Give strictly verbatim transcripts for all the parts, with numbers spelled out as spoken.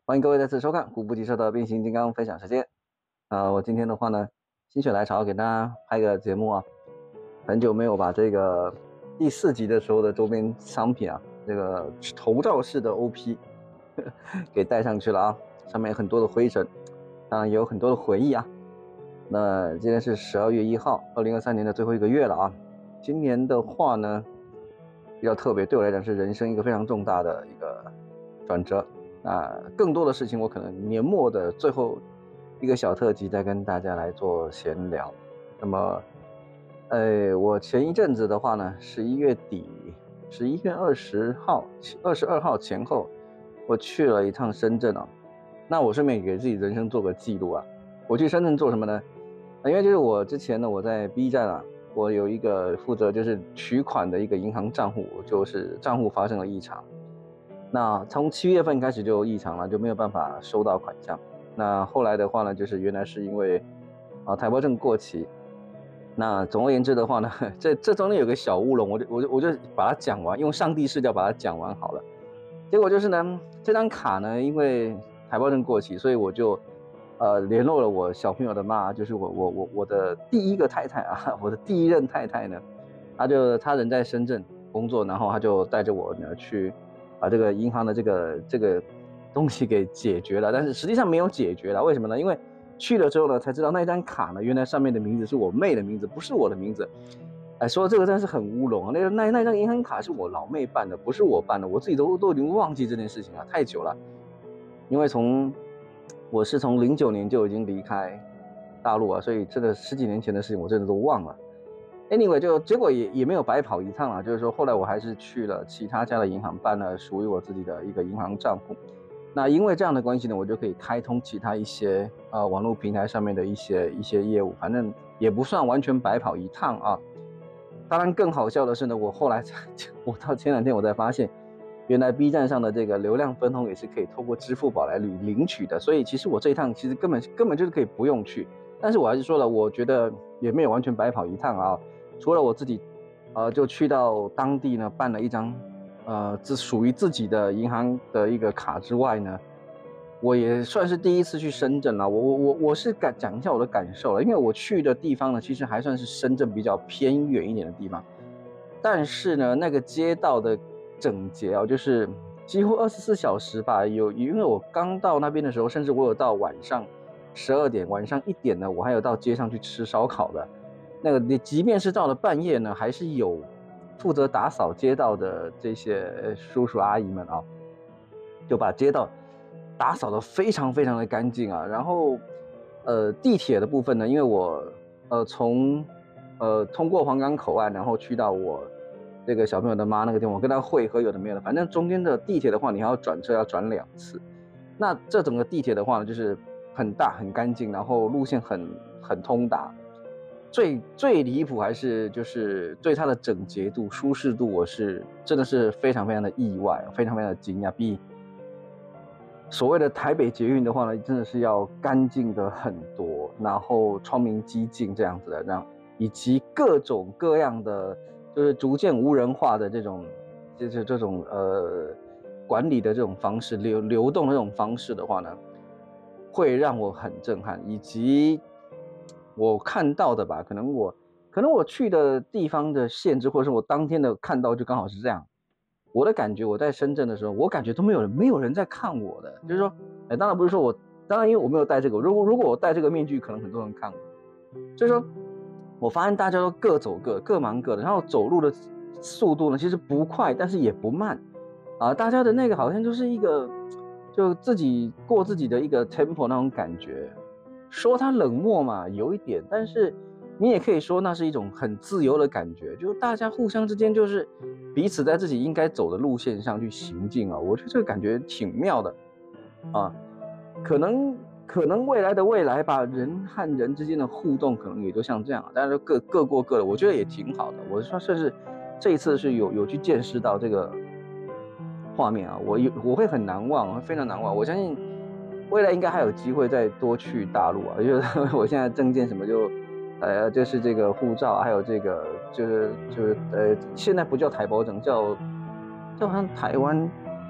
欢迎各位再次收看《古不及社的变形金刚分享时间》。呃，我今天的话呢，心血来潮给大家拍个节目啊，很久没有把这个第四集的时候的周边商品啊，这个头罩式的 O P 给带上去了啊，上面有很多的灰尘，当然也有很多的回忆啊。那今天是十二月一号，二零二三年的最后一个月了啊。今年的话呢，比较特别，对我来讲是人生一个非常重大的一个转折。那更多的事情，我可能年末的最后一个小特辑再跟大家来做闲聊。那么，呃，我前一阵子的话呢，十一月底，十一月二十号、二十二号前后，我去了一趟深圳啊。那我顺便给自己人生做个记录啊。我去深圳做什么呢？因为就是我之前呢，我在 B 站啊，我有一个负责就是取款的一个银行账户，就是账户发生了异常。那从七月份开始就有异常了，就没有办法收到款项。那后来的话呢，就是原来是因为啊台胞证过期。那总而言之的话呢，这这中间有个小乌龙，我就我就我就把它讲完，用上帝视角把它讲完好了。结果就是呢，这张卡呢，因为台胞证过期，所以我就呃联络了我小朋友的妈，就是我我我我的第一个太太啊，我的第一任太太呢，她就她人在深圳工作，然后她就带着我呢去把这个银行的这个这个东西给解决了，但是实际上没有解决了，为什么呢？因为去了之后呢，才知道那张卡呢，原来上面的名字是我妹的名字，不是我的名字。哎，说这个真是很乌龙啊！那个那那张银行卡是我老妹办的，不是我办的，我自己都都已经忘记这件事情了，太久了。因为从我是从零九年就已经离开大陆啊，所以这个十几年前的事情我真的都忘了。Anyway， 就结果也也没有白跑一趟啊，就是说后来我还是去了其他家的银行办了属于我自己的一个银行账户。那因为这样的关系呢，我就可以开通其他一些呃网络平台上面的一些一些业务，反正也不算完全白跑一趟啊。当然更好笑的是呢，我后来才我到前两天我才发现，原来 B 站上的这个流量分红也是可以透过支付宝来领领取的，所以其实我这一趟其实根本根本就是可以不用去。但是我还是说了，我觉得也没有完全白跑一趟啊。除了我自己，呃，就去到当地呢办了一张，呃，只属于自己的银行的一个卡之外呢，我也算是第一次去深圳了。我我我我是感讲一下我的感受了，因为我去的地方呢，其实还算是深圳比较偏远一点的地方，但是呢，那个街道的整洁啊，就是几乎二十四小时吧，有因为我刚到那边的时候，甚至我有到晚上十二点、晚上一点呢，我还有到街上去吃烧烤的。那个你即便是到了半夜呢，还是有负责打扫街道的这些叔叔阿姨们啊，就把街道打扫得非常非常的干净啊。然后，呃，地铁的部分呢，因为我呃从呃通过黄岗口岸，然后去到我这个小朋友的妈那个地方，我跟他会合有的没有的，反正中间的地铁的话，你还要转车，要转两次。那这整个地铁的话呢，就是很大很干净，然后路线很很通达。最最离谱还是就是对它的整洁度、舒适度，我是真的是非常非常的意外，非常非常的惊讶。比所谓的台北捷运的话呢，真的是要干净的很多，然后窗明几净这样子的，然后以及各种各样的就是逐渐无人化的这种，就是这种呃管理的这种方式，流流动的这种方式的话呢，会让我很震撼，以及我看到的吧，可能我可能我去的地方的限制，或者是我当天的看到就刚好是这样。我的感觉，我在深圳的时候，我感觉都没有人，没有人在看我的，就是说，哎，当然不是说我，当然因为我没有戴这个，如果如果我戴这个面具，可能很多人看我，所以说，我发现大家都各走各，各忙各的，然后走路的速度呢，其实不快，但是也不慢，啊，大家的那个好像就是一个，就自己过自己的一个 tempo 那种感觉，说他冷漠嘛，有一点，但是你也可以说那是一种很自由的感觉，就大家互相之间就是彼此在自己应该走的路线上去行进啊，我觉得这个感觉挺妙的啊。可能可能未来的未来吧，人和人之间的互动可能也就像这样，大家各各过各的，我觉得也挺好的。我说甚至这一次是有有去见识到这个画面啊，我有我会很难忘，非常难忘。我相信未来应该还有机会再多去大陆啊，就是我现在证件什么就，呃，就是这个护照，还有这个就是就是呃，现在不叫台胞证，叫叫好像台湾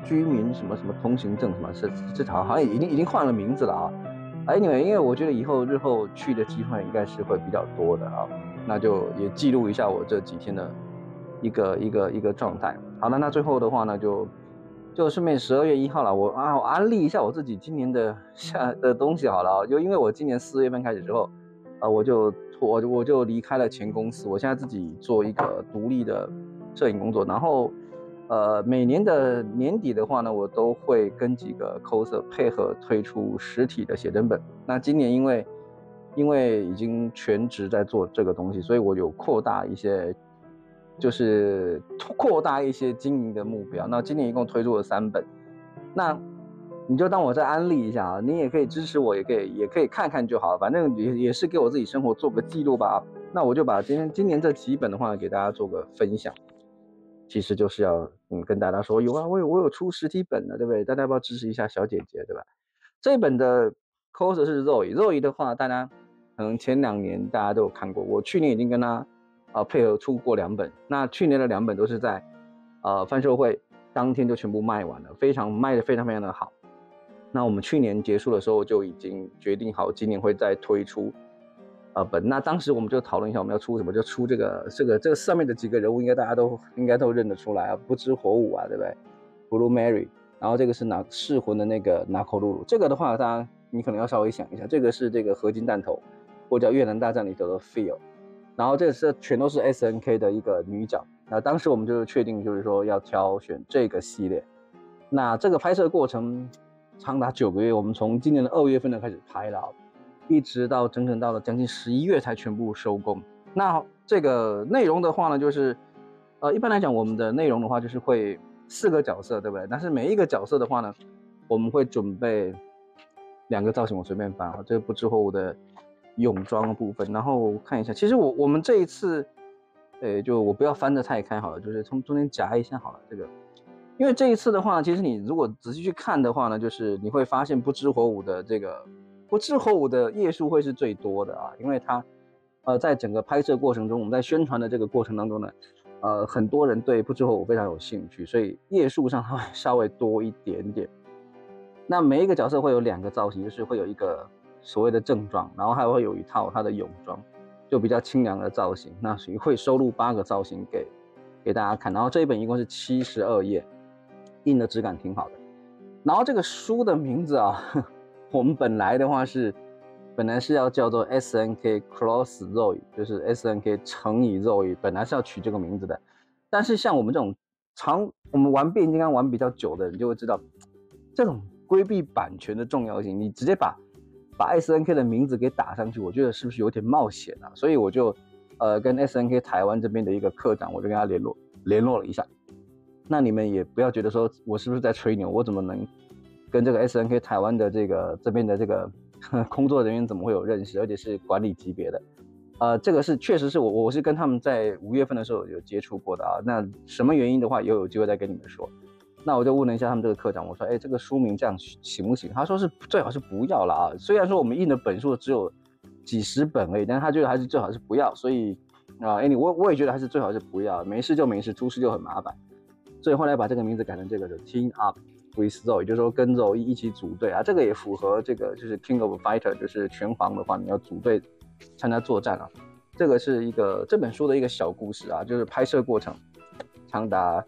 居民什么什么通行证什么，是这好好像已经已经换了名字了啊。Anyway，因为我觉得以后日后去的机会应该是会比较多的啊，那就也记录一下我这几天的一个一个一个状态。好了，那最后的话呢，就就顺便十二月一号了，我啊我安利一下我自己今年的下的东西好了啊，就因为我今年四月份开始之后，啊我就我我就离开了前公司，我现在自己做一个独立的摄影工作，然后。呃，每年的年底的话呢，我都会跟几个 coser 配合推出实体的写真本。那今年因为因为已经全职在做这个东西，所以我有扩大一些，就是扩大一些经营的目标。那今年一共推出了三本，那你就当我再安利一下啊，你也可以支持我，也可以也可以看看就好，反正也也是给我自己生活做个记录吧。那我就把今天今年这几本的话给大家做个分享。其实就是要嗯跟大家说，有啊，我有我有出实体本的，对不对？大家要不要支持一下小姐姐，对吧？这一本的 coser 是 Zoe，Zoe 的话，大家可能前两年大家都有看过，我去年已经跟他啊、呃、配合出过两本，那去年的两本都是在呃贩售会当天就全部卖完了，非常卖的非常非常的好。那我们去年结束的时候就已经决定好，今年会再推出。呃本那当时我们就讨论一下我们要出什么，就出这个这个这个上面的几个人物，应该大家都应该都认得出来啊，不知火舞啊，对不对 ？Blue Mary， 然后这个是拿噬魂的那个拿口露露，这个的话，大家你可能要稍微想一下，这个是这个合金弹头，或者叫越南大战里头的 Feel， 然后这个是全都是 S N K 的一个女角，那当时我们就确定就是说要挑选这个系列，那这个拍摄过程长达九个月，我们从今年的二月份就开始拍了。一直到整整到了将近十一月才全部收工。那这个内容的话呢，就是呃一般来讲我们的内容的话就是会四个角色，对不对？但是每一个角色的话呢，我们会准备两个造型，我随便翻啊，这个不知火舞的泳装的部分，然后看一下，其实我我们这一次，呃就我不要翻得太开好了，就是从中间夹一下好了，这个。因为这一次的话，其实你如果仔细去看的话呢，就是你会发现不知火舞的这个。不知火舞的页数会是最多的啊，因为它，呃，在整个拍摄过程中，我们在宣传的这个过程当中呢，呃，很多人对不知火舞非常有兴趣，所以页数上它会稍微多一点点。那每一个角色会有两个造型，就是会有一个所谓的正装，然后还会有一套它的泳装，就比较清凉的造型。那所以会收录八个造型给给大家看。然后这一本一共是七十二页，印的质感挺好的。然后这个书的名字啊。我们本来的话是，本来是要叫做 S N K Cross Zoe， 就是 S N K 乘以 Zoe， 本来是要取这个名字的。但是像我们这种常我们玩变形金刚玩比较久的人就会知道，这种规避版权的重要性，你直接把把 S N K 的名字给打上去，我觉得是不是有点冒险啊？所以我就呃跟 S N K 台湾这边的一个科长，我就跟他联络联络了一下。那你们也不要觉得说我是不是在吹牛，我怎么能？跟这个 S N K 台湾的这个这边的这个工作人员怎么会有认识，而且是管理级别的，呃，这个是确实是我我是跟他们在五月份的时候有接触过的啊。那什么原因的话，也有机会再跟你们说。那我就问了一下他们这个科长，我说，哎，这个书名这样行不行？他说是最好是不要了啊。虽然说我们印的本数只有几十本而已，但是他觉得还是最好是不要。所以啊，哎，你我我也觉得还是最好是不要，没事就没事，出事就很麻烦。所以后来把这个名字改成这个的 Team Up。with Zoe， 也就是说跟 Zoe 一起组队啊，这个也符合这个就是 King of Fighter， 就是拳皇的话，你要组队参加作战啊。这个是一个这本书的一个小故事啊，就是拍摄过程长达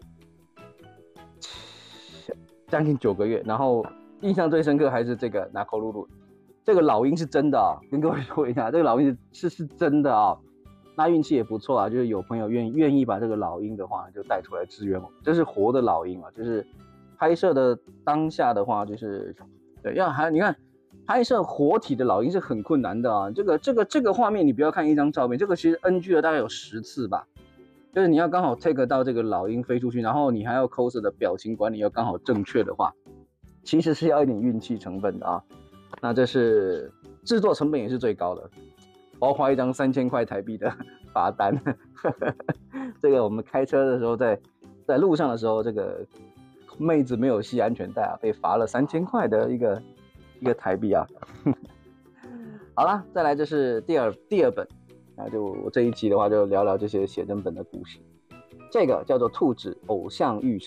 将近九个月，然后印象最深刻还是这个拿口露露，这个老鹰是真的啊，跟各位说一下，这个老鹰是是真的啊。那运气也不错啊，就是有朋友愿愿意把这个老鹰的话就带出来支援我，这是活的老鹰啊，就是。拍摄的当下的话，就是对，要还你看拍摄活体的老鹰是很困难的啊。这个这个这个画面，你不要看一张照片，这个其实 N G 了大概有十次吧。就是你要刚好 take 到这个老鹰飞出去，然后你还要 coser 的表情管理要刚好正确的话，其实是要一点运气成分的啊。那这是制作成本也是最高的，包括一张三千块台币的罚单。这个我们开车的时候在在路上的时候，这个。妹子没有系安全带啊，被罚了三千块的一个一个台币啊。好了，再来这是第二第二本，那就我这一期的话就聊聊这些写真本的故事。这个叫做兔子偶像育成，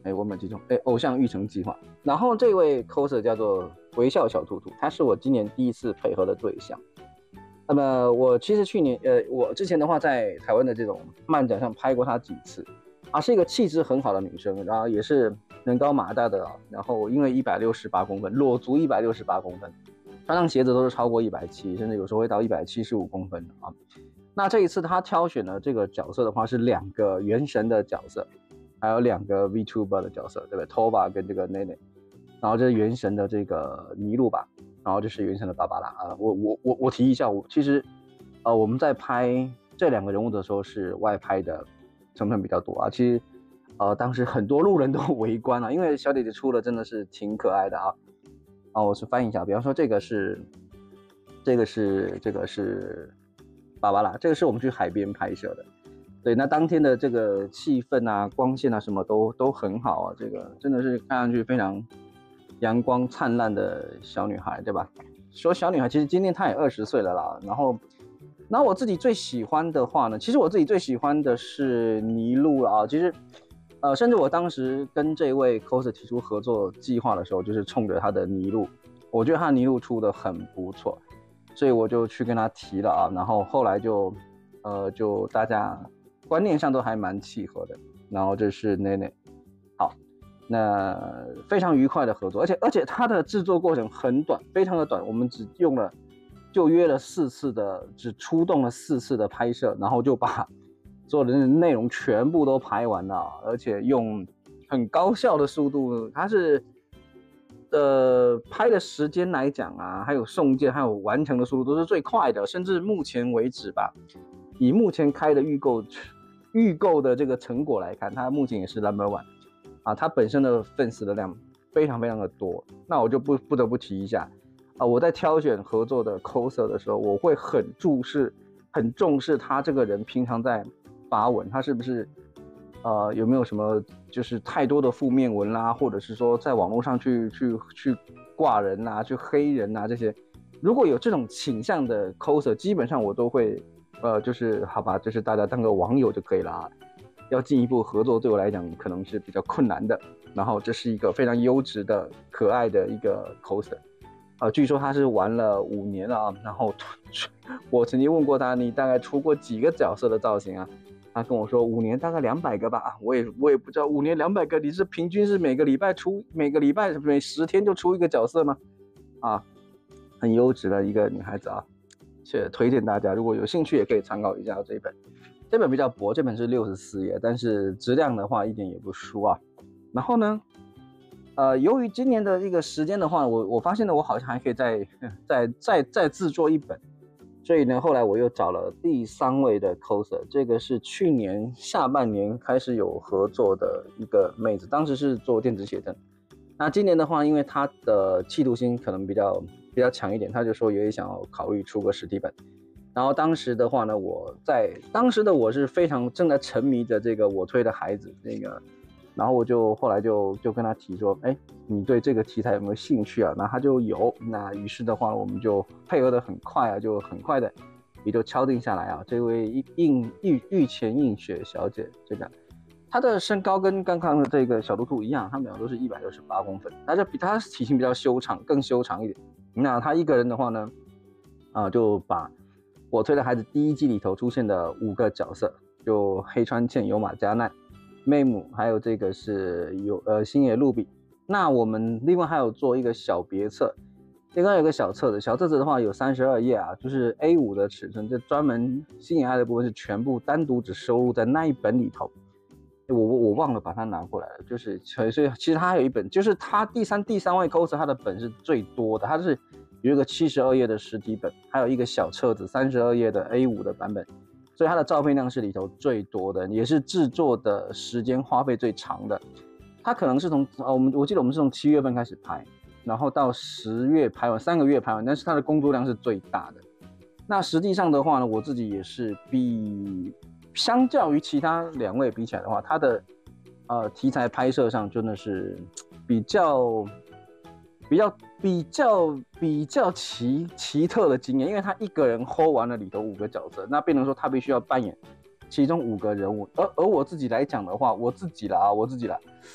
哎，文本集中，哎，偶像育成计划。然后这位 coser 叫做微笑小兔兔，他是我今年第一次配合的对象。那么我其实去年，呃，我之前的话在台湾的这种漫展上拍过她几次，啊，是一个气质很好的女生，然后也是人高马大的啊，然后因为一百六十八公分，裸足一百六十八公分，穿上鞋子都是超过一百七十，甚至有时候会到一百七十五公分的啊。那这一次她挑选的这个角色的话是两个原神的角色，还有两个 VTuber 的角色，对不对 ？Tova 跟这个 Nene， 然后这是原神的这个尼禄吧。然后就是原神的芭芭拉啊，我我我我提一下，我其实，呃，我们在拍这两个人物的时候是外拍的成分比较多啊。其实，呃，当时很多路人都围观啊，因为小姐姐出的真的是挺可爱的啊。啊，我是翻译一下，比方说这个是，这个是这个是芭芭拉，这个是我们去海边拍摄的。对，那当天的这个气氛啊、光线啊什么都都很好啊，这个真的是看上去非常阳光灿烂的小女孩，对吧？说小女孩，其实今年她也二十岁了啦。然后，然后我自己最喜欢的话呢，其实我自己最喜欢的是尼禄啊。其实，呃，甚至我当时跟这位 coser 提出合作计划的时候，就是冲着他的尼禄，我觉得他的尼禄出的很不错，所以我就去跟他提了啊。然后后来就，呃，就大家观念上都还蛮契合的。然后这是 Nene， 好。那非常愉快的合作，而且而且它的制作过程很短，非常的短，我们只用了就约了四次的，只出动了四次的拍摄，然后就把所有的内容全部都拍完了，而且用很高效的速度，它是呃拍的时间来讲啊，还有送件还有完成的速度都是最快的，甚至目前为止吧，以目前开的预购预购的这个成果来看，它目前也是 number one。啊，它本身的粉丝的量非常非常的多，那我就不不得不提一下啊，我在挑选合作的 coser 的时候，我会很注视、很重视他这个人平常在发文，他是不是呃有没有什么就是太多的负面文啦，或者是说在网络上去去去挂人啊、去黑人啊这些，如果有这种倾向的 coser， 基本上我都会呃就是好吧，就是大家当个网友就可以了啊。要进一步合作，对我来讲可能是比较困难的。然后这是一个非常优质的、可爱的一个 coser， 啊、呃，据说他是玩了五年了啊。然后我曾经问过他，你大概出过几个角色的造型啊？他跟我说五年大概两百个吧。啊，我也我也不知道五年两百个，你是平均是每个礼拜出每个礼拜每十天就出一个角色吗？啊，很优质的一个女孩子啊，且推荐大家如果有兴趣也可以参考一下这一本。这本比较薄，这本是六十四页，但是质量的话一点也不输啊。然后呢，呃，由于今年的一个时间的话，我我发现呢，我好像还可以再再再再制作一本，所以呢，后来我又找了第三位的 coser， 这个是去年下半年开始有合作的一个妹子，当时是做电子写真。那今年的话，因为她的企图心可能比较比较强一点，她就说也想要考虑出个实体本。然后当时的话呢，我在当时的我是非常正在沉迷着这个我推的孩子那个，然后我就后来就就跟他提说，哎，你对这个题材有没有兴趣啊？那他就有，那于是的话我们就配合的很快啊，就很快的也就敲定下来啊。这位应御御前映雪小姐，这个她的身高跟刚刚的这个小兔兔一样，她们俩都是一百六十八公分，但是比她体型比较修长，更修长一点。那她一个人的话呢，啊，就把我推的孩子第一季里头出现的五个角色，就黑川茜、有马加奈、妹姆，还有这个是有呃星野露比。那我们另外还有做一个小别册，另外有个小册子，小册子的话有三十二页啊，就是 A 五 的尺寸，这专门星野爱的部分是全部单独只收录在那一本里头。我我忘了把它拿过来了，就是所以其实它还有一本，就是它第三第三位 coser 它的本是最多的，它是有一个七十二页的实体本，还有一个小册子三十二页的 A 五 的版本，所以它的照片量是里头最多的，也是制作的时间花费最长的。它可能是从呃我们我记得我们是从七月份开始拍，然后到十月拍完，三个月拍完，但是它的工作量是最大的。那实际上的话呢，我自己也是比相较于其他两位比起来的话，它的呃题材拍摄上真的是比较比较比较比较奇奇特的经验，因为他一个人 hold 完了里头五个角色，那变成说他必须要扮演其中五个人物，而而我自己来讲的话，我自己啦啊，我自己啦，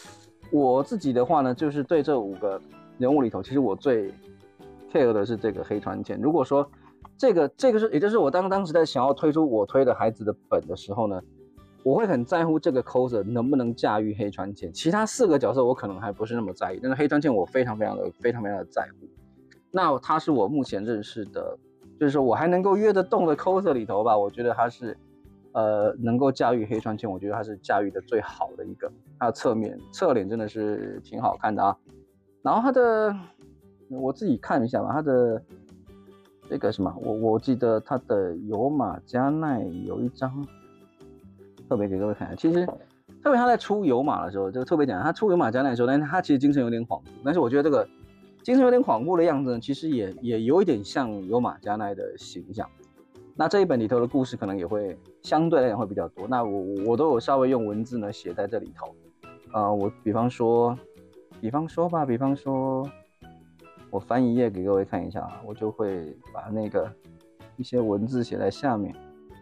我自己的话呢，就是对这五个人物里头，其实我最 care 的是这个黑川茜。如果说这个这个是，也就是我当当时在想要推出我推的孩子的本的时候呢，我会很在乎这个 coser 能不能驾驭黑川茜。其他四个角色我可能还不是那么在意，但是黑川茜我非常非常的非常非常的在乎。那他是我目前认识的，就是说我还能够约得动的 coser 里头吧，我觉得他是呃能够驾驭黑川茜，我觉得他是驾驭的最好的一个。他的侧面侧脸真的是挺好看的啊。然后他的我自己看一下吧，他的这个什么，我我记得他的有马加奈有一张特别给各位看一下，其实特别他在出有马的时候，就特别讲他出有马加奈的时候，但是他其实精神有点恍惚，但是我觉得这个精神有点恍惚的样子呢，其实也也有一点像有马加奈的形象。那这一本里头的故事可能也会相对来讲会比较多，那我我都有稍微用文字呢写在这里头。呃，我比方说，比方说吧，比方说，我翻一页给各位看一下，我就会把那个一些文字写在下面。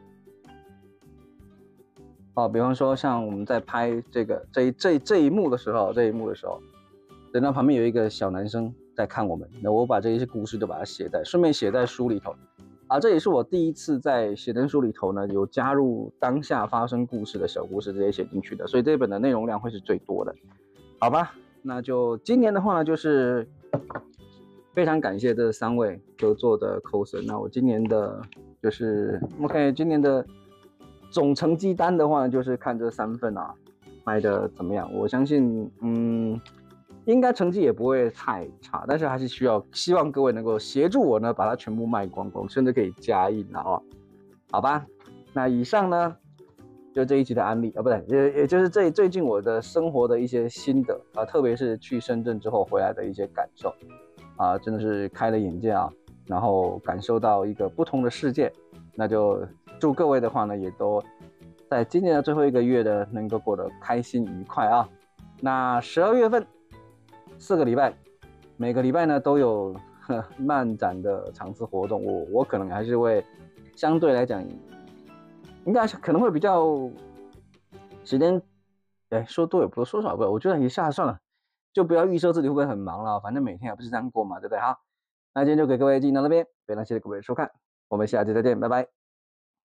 哦，比方说像我们在拍这个这一这这一幕的时候，这一幕的时候，等到旁边有一个小男生在看我们，那我把这些故事都把它写在，顺便写在书里头。啊，这也是我第一次在写真书里头呢，有加入当下发生故事的小故事这些写进去的，所以这本的内容量会是最多的，好吧？那就今年的话呢，就是非常感谢这三位合作的 coser。那我今年的就是 OK， 今年的总成绩单的话呢，就是看这三份啊卖的怎么样。我相信，嗯。应该成绩也不会太差，但是还是需要希望各位能够协助我呢，把它全部卖光光，甚至可以加印了哦。好吧，那以上呢就这一集的案例啊，不对，也也就是这最近我的生活的一些心得啊，特别是去深圳之后回来的一些感受啊，真的是开了眼界啊，然后感受到一个不同的世界。那就祝各位的话呢，也都在今年的最后一个月呢，能够过得开心愉快啊。那十二月份。四个礼拜，每个礼拜呢都有呵漫展的场次活动，我我可能还是会相对来讲，应该可能会比较时间，哎，说多也不多，说少也不多，我觉得一下算了，就不要预设自己会不会很忙了，反正每天也不是这样过嘛，对不对？好，那今天就给各位进到那边，非常谢谢各位的收看，我们下期再见，拜拜。